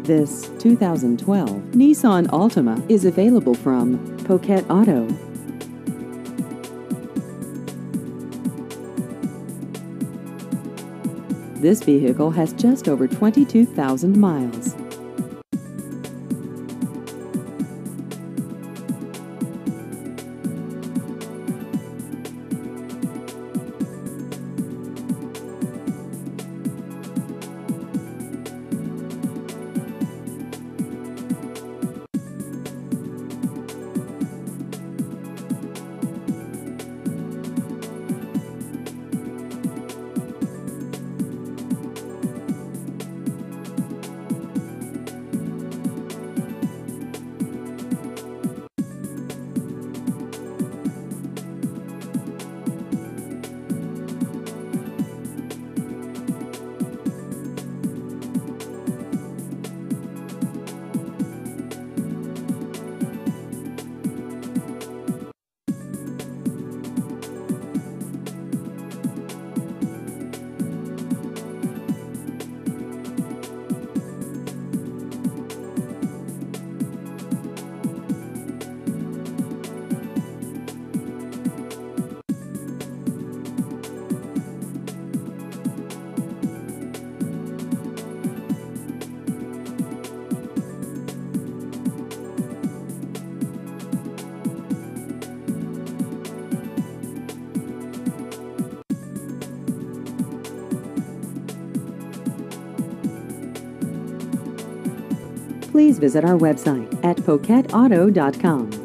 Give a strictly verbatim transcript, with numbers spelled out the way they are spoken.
This two thousand twelve Nissan Altima is available from Poquet Auto. This vehicle has just over twenty-two thousand miles. Please visit our website at poquet auto dot com.